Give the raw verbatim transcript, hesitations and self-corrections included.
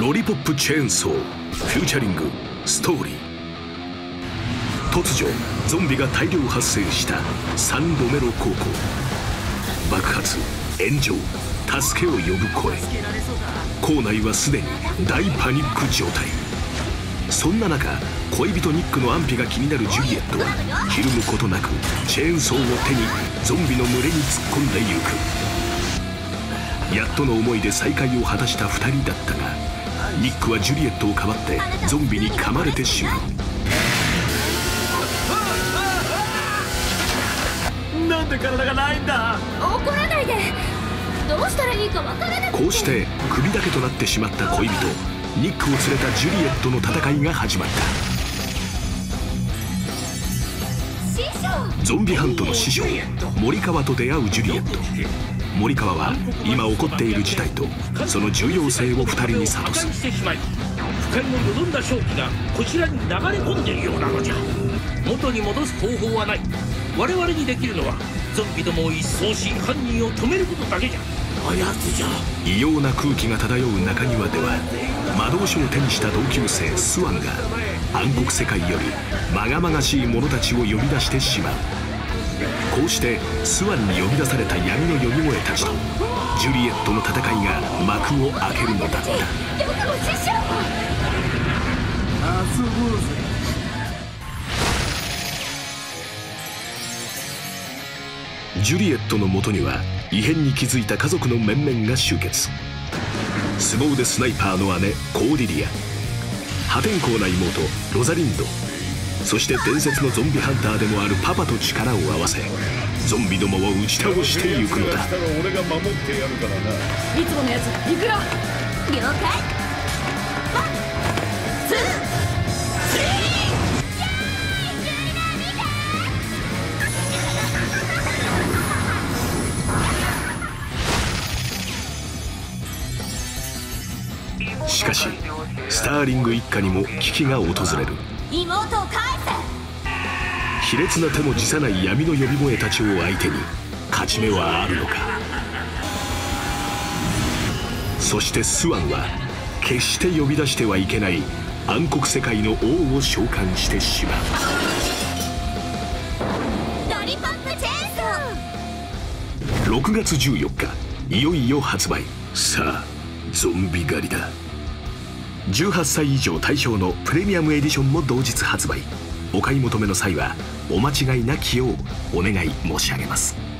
ロリポップチェーンソーフューチャリングストーリー。突如ゾンビが大量発生したサンロメロ高校。爆発、炎上、助けを呼ぶ声。校内はすでに大パニック状態。そんな中、恋人ニックの安否が気になるジュリエットはひるむことなくチェーンソーを手にゾンビの群れに突っ込んでゆく。やっとの思いで再会を果たしたふたりだったが、ニックはジュリエットをかばってゾンビに噛まれてしまう。 なんで体がないんだ。 怒らないで。どうしたらいいかわからなくて。 こうして首だけとなってしまった恋人ニックを連れたジュリエットの戦いが始まった。ゾンビハントの師匠森川と出会うジュリエット。森川は今起こっている事態とその重要性をふたりに諭す。 不快のよどんだ正気がこちらに流れ込んでいるようなのじゃ。元に戻す方法はない。我々にできるのはゾンビどもを一掃し犯人を止めることだけじゃ。あやつじゃ。 異様な空気が漂う中庭では魔導書を手にした同級生スワンが暗黒世界よりまがまがしい者たちを呼び出してしまう。こうしてスワンに呼び出された闇の呼び声たちとジュリエットの戦いが幕を開けるのだった。 僕も師匠。 遊ぼうぜ。 ジュリエットのもとには異変に気づいた家族の面々が集結。凄腕スナイパーの姉コーディリア、破天荒な妹ロザリンド、そして伝説のゾンビハンターでもあるパパと力を合わせゾンビどもを打ち倒していくのだ。 俺が守ってやるからな。 いつものやつ行くよ。了解。ワンツースリー。 しかしスターリング一家にも危機が訪れる。 妹を返卑劣な手も辞さない闇の呼び声たちを相手に勝ち目はあるのか。そしてスワンは決して呼び出してはいけない暗黒世界の王を召喚してしまう。 ロリポップチェーンソー。 ろくがつじゅうよっかいよいよ発売。さあゾンビ狩りだ。じゅうはっさい以上対象のプレミアムエディションも同日発売。お買い求めの際はお間違いなきようお願い申し上げます。